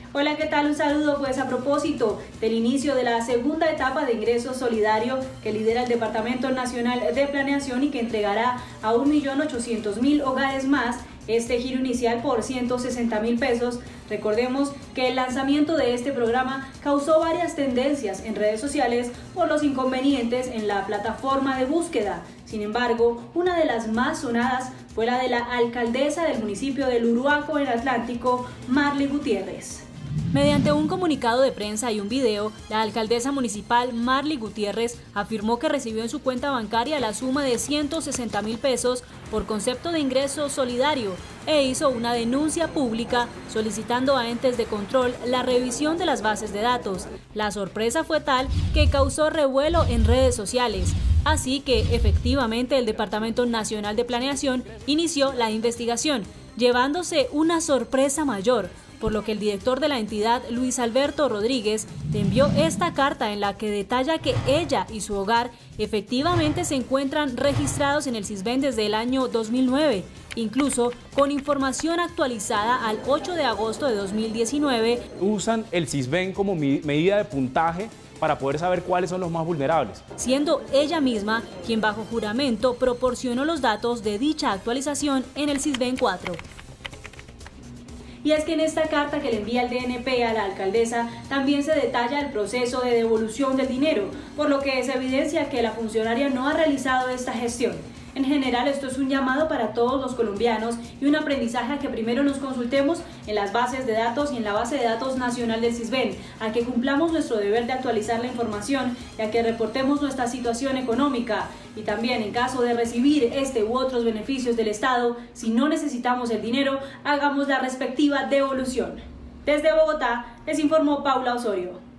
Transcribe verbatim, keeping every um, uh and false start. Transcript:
Hola, ¿qué tal? Un saludo. Pues a propósito del inicio de la segunda etapa de ingreso solidario que lidera el Departamento Nacional de Planeación y que entregará a un millón ochocientos mil hogares más este giro inicial por ciento sesenta mil pesos. Recordemos que el lanzamiento de este programa causó varias tendencias en redes sociales por los inconvenientes en la plataforma de búsqueda. Sin embargo, una de las más sonadas fue la de la alcaldesa del municipio de Uruaco en Atlántico, Marly Gutiérrez. Mediante un comunicado de prensa y un video, la alcaldesa municipal Marly Gutiérrez afirmó que recibió en su cuenta bancaria la suma de ciento sesenta mil pesos por concepto de ingreso solidario e hizo una denuncia pública solicitando a entes de control la revisión de las bases de datos. La sorpresa fue tal que causó revuelo en redes sociales. Así que, efectivamente, el Departamento Nacional de Planeación inició la investigación, llevándose una sorpresa mayor, por lo que el director de la entidad, Luis Alberto Rodríguez, le envió esta carta en la que detalla que ella y su hogar efectivamente se encuentran registrados en el Sisbén desde el año dos mil nueve, incluso con información actualizada al ocho de agosto de dos mil diecinueve. Usan el Sisbén como medida de puntaje para poder saber cuáles son los más vulnerables. Siendo ella misma quien bajo juramento proporcionó los datos de dicha actualización en el Sisbén cuatro. Y es que en esta carta que le envía el D N P a la alcaldesa también se detalla el proceso de devolución del dinero, por lo que se evidencia que la funcionaria no ha realizado esta gestión. En general, esto es un llamado para todos los colombianos y un aprendizaje a que primero nos consultemos en las bases de datos y en la base de datos nacional del Sisbén, a que cumplamos nuestro deber de actualizar la información y a que reportemos nuestra situación económica. Y también, en caso de recibir este u otros beneficios del Estado, si no necesitamos el dinero, hagamos la respectiva devolución. Desde Bogotá, les informó Paula Osorio.